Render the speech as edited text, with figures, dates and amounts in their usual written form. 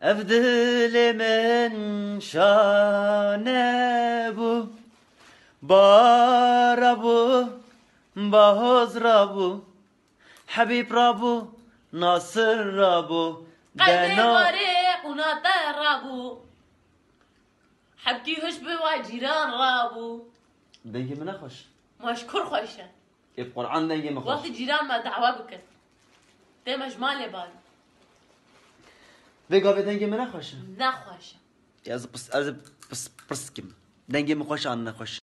افدل من شانه بو باربو باهوز رابو حبيب رابو ناصر رابو قلبي غريق وناطر رابو حبتي هشبي وجيران رابو دنگی من خوش مشكور خوشه اب قرآن دنگی من خوش وقت جيران ما دعوة بكن ده مجمالي بال بگا به دنگی من خوش نخوشه از پس کم دنگی من خوش آن نخوش